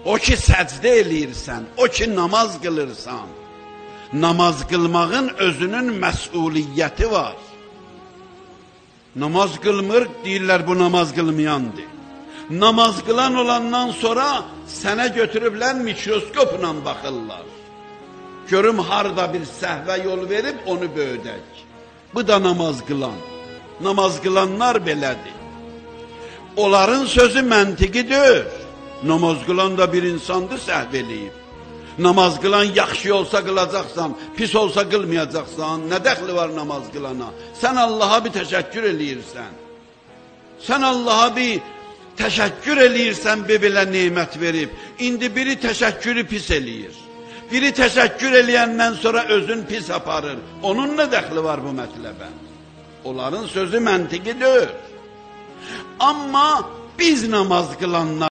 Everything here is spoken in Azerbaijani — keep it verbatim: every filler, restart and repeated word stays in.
O ki səcdə eləyirsən, o ki namaz qılırsan, namaz qılmağın özünün məsuliyyəti var. Namaz qılmır, deyirlər bu namaz qılmayandır. Namaz qılan olandan sonra sənə götürüblər mikroskopla baxırlar. Görüm harada bir səhvə yol verib onu böyüdək. Bu da namaz qılan. Namaz qılanlar belədir. Onların sözü məntiqi deyil. Namaz qılan da bir insandır, səhv eləyib. Namaz qılan yaxşı olsa qılacaqsan, pis olsa qılmayacaqsan, nə dəxli var namaz qılana? Sən Allaha bir təşəkkür eləyirsən. Sən Allaha bir təşəkkür eləyirsən, bir belə neymət verib. İndi biri təşəkkürü pis eləyir. Biri təşəkkür eləyəndən sonra özün pis aparır. Onun nə dəxli var bu mətləbə? Onların sözü məntiqi deyil. Amma biz namaz qılanlar